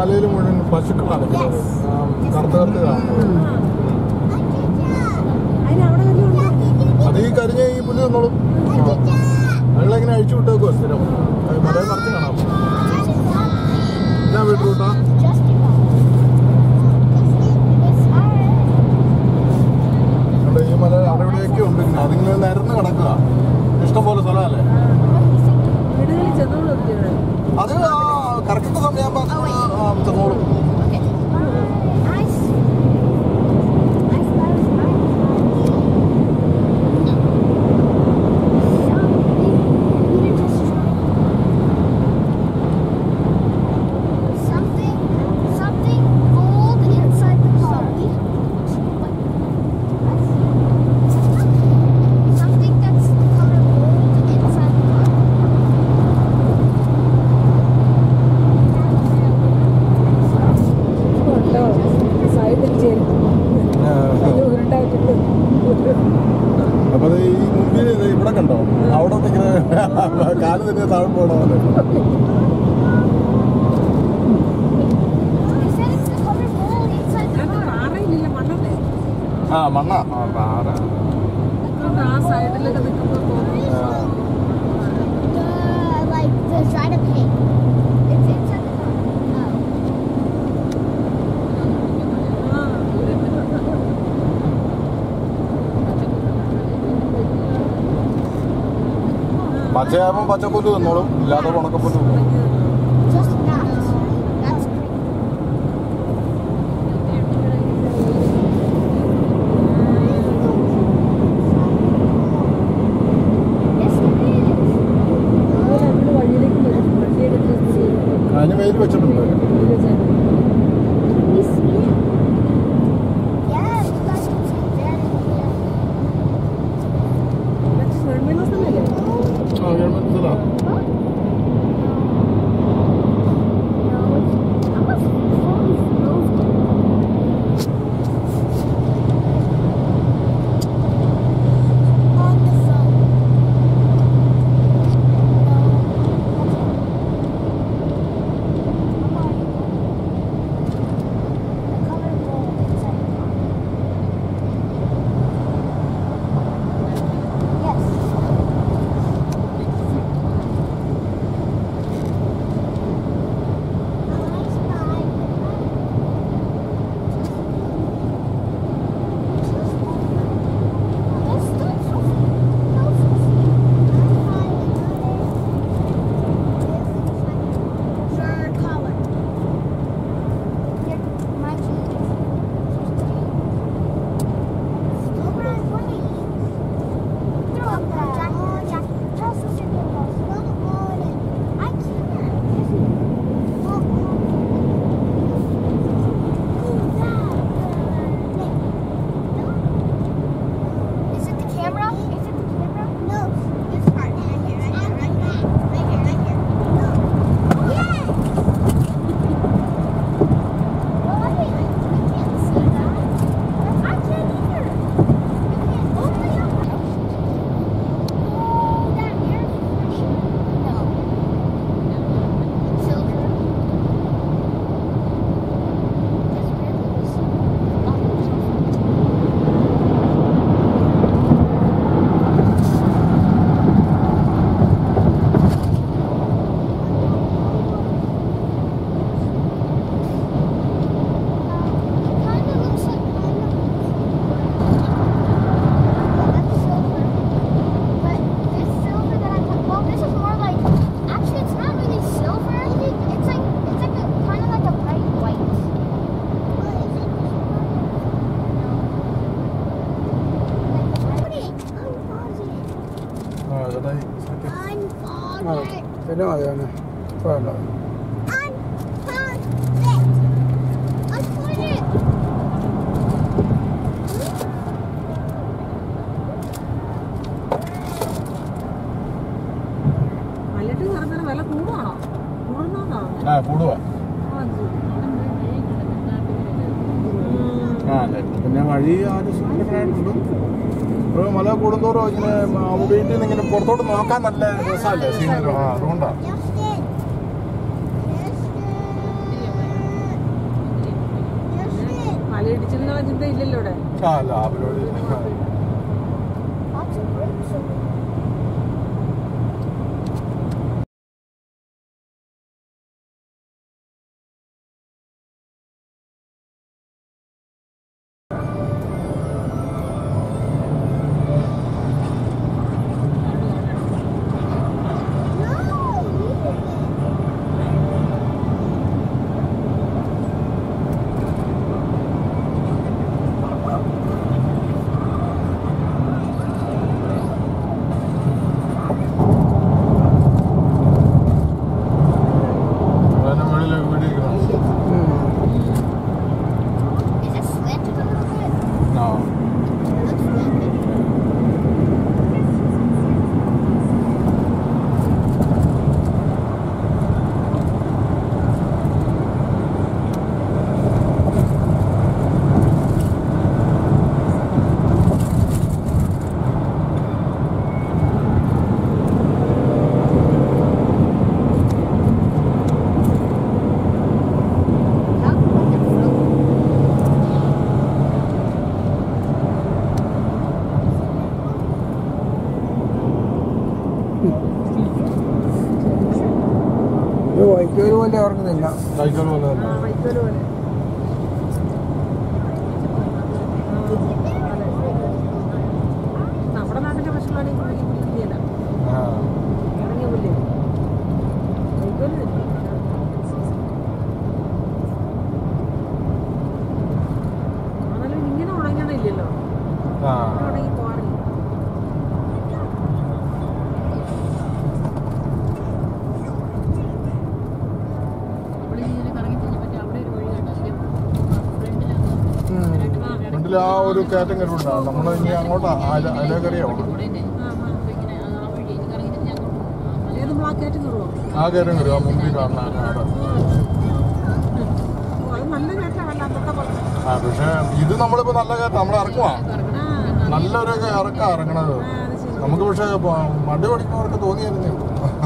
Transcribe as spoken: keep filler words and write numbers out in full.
മലയിൽ മുഴുവൻ പശുക്കളാണ് കറുത്ത കറുത്ത് കാണുന്നത്. അത് ഈ കരിഞ്ഞ ഈ പുല്ല് തന്നോളും. വെള്ളമിങ്ങനെ അഴിച്ചു വിട്ടേക്കോ സ്ഥിരം മലയിൽ നിറച്ച് കാണാം. ഞാൻ വീട്ടു കൂട്ടാ ഈ മല അവിടെ ഇവിടെയൊക്കെ ഉണ്ട്. അതിങ്ങനെ നിരന്ന് കിടക്കുക. ഇഷ്ടംപോലെ സ്ഥലമല്ലേ. അത് കറക്റ്റ് സമയമാകുമ്പോൾ ചെന്നോളും. അപ്പൊ ഈ മുമ്പിൽ ഇവിടെ കണ്ടോ അവിടെ കാല് തന്നെ താഴെ പോകണ പോലെ. ആ മണ്ണ പാറ പച്ചയാകുമ്പോൾ പച്ചപ്പുല്ല് തിന്നോളും. ഇല്ലാതെ ഉണക്കപ്പുല്ല് അതിന് വെയിൽ വെച്ചിട്ടുണ്ട്. പിന്നെ മതിയാണ് വേണ്ട. ആ കൂടുവാ. ആ അല്ലേ പിന്നെ വഴി ആലോചിക്കുന്നുണ്ട്. ഒരു മല കൂടുന്തോറും ഇങ്ങനെ വീട്ടിൽ നിന്ന് ഇങ്ങനെ പുറത്തോട്ട് നോക്കാൻ നല്ല രസമല്ലേ സീനറി. ആ അതുകൊണ്ടാണ്. ചിന്ത ഇല്ലല്ലോ ഇവിടെ. ആ ലാബിലോട് വൈക്കോല് പോലെ ഓർക്കുന്നില്ല. വൈക്കോല് പോലെ വൈക്കോല് പോലെ നമ്മുടെ നാട്ടിലെ പശുക്കളാണെങ്കിൽ പുല്ലിയല്ല, ഇറങ്ങിയ പുല്ല് വൈക്കോല് തന്നെ. ആണെങ്കിലും ഇങ്ങനെ ഉണങ്ങണില്ലല്ലോ, ഉണങ്ങി പോകാറില്ല. ആ ഒരു കയറ്റം കയറുണ്ടാവും. നമ്മൾ ഇനി അങ്ങോട്ടാ അതിലേക്കറിയാവോ ആ കയറ്റം കയറുക മുമ്പിൽ കാണുന്ന അവിടെ. ആ പക്ഷെ ഇത് നമ്മളിപ്പോ നല്ല കയറ്റം നമ്മൾ ഇറക്കുവാ, നല്ലൊരു ഇറക്കാ ഇറങ്ങണത് നമുക്ക്. പക്ഷെ മടി പഠിക്കുന്നവർക്ക് തോന്നിയായിരുന്നു.